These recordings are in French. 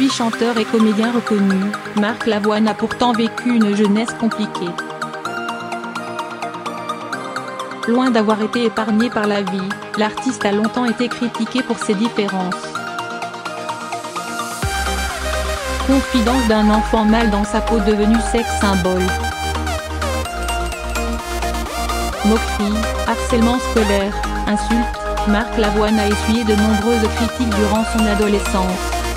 Aujourd'hui chanteur et comédien reconnu, Marc Lavoine a pourtant vécu une jeunesse compliquée. Loin d'avoir été épargné par la vie, l'artiste a longtemps été critiqué pour ses différences. Confidence d'un enfant mal dans sa peau devenu sexe symbole. Moqueries, harcèlement scolaire, insultes, Marc Lavoine a essuyé de nombreuses critiques durant son adolescence.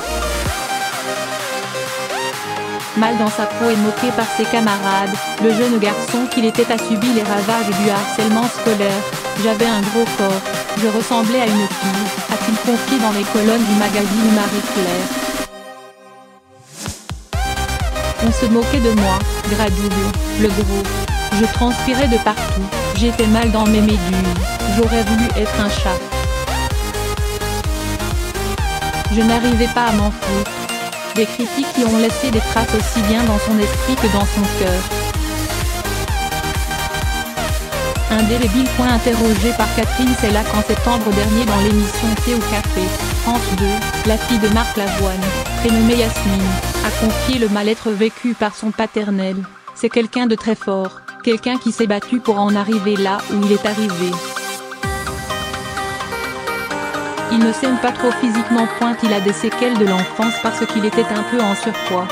Mal dans sa peau et moqué par ses camarades, le jeune garçon qu'il était a subi les ravages du harcèlement scolaire. J'avais un gros corps, je ressemblais à une fille, a-t-il confié dans les colonnes du magazine Marie-Claire. On se moquait de moi, gras double, le gros. Je transpirais de partout, j'étais mal dans mes méduses, j'aurais voulu être un chat. Je n'arrivais pas à m'en foutre. Des critiques qui ont laissé des traces aussi bien dans son esprit que dans son cœur. Indélébile. Interrogé par Catherine Sellac en septembre dernier dans l'émission Thé au café, France 2, la fille de Marc Lavoine, prénommée Yasmine, a confié le mal-être vécu par son paternel. C'est quelqu'un de très fort, quelqu'un qui s'est battu pour en arriver là où il est arrivé. Il ne s'aime pas trop physiquement. Il a des séquelles de l'enfance parce qu'il était un peu en surpoids.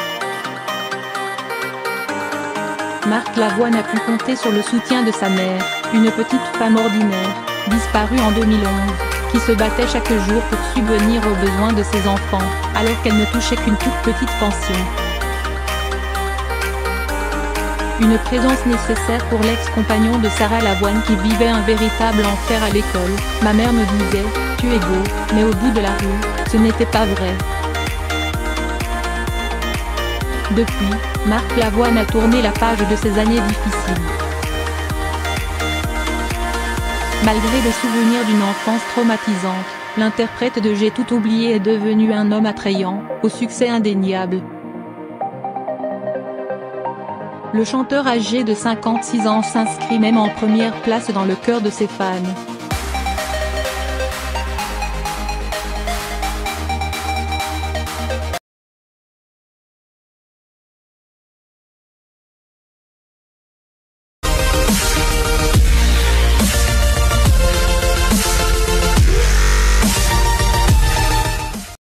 Marc Lavoine a pu compter sur le soutien de sa mère, une petite femme ordinaire, disparue en 2011, qui se battait chaque jour pour subvenir aux besoins de ses enfants, alors qu'elle ne touchait qu'une toute petite pension. Une présence nécessaire pour l'ex-compagnon de Sarah Lavoine qui vivait un véritable enfer à l'école. Ma mère me disait, tu es beau, mais au bout de la rue, ce n'était pas vrai. Depuis, Marc Lavoine a tourné la page de ses années difficiles. Malgré les souvenirs d'une enfance traumatisante, l'interprète de J'ai tout oublié est devenu un homme attrayant, au succès indéniable. Le chanteur âgé de 56 ans s'inscrit même en première place dans le cœur de ses fans.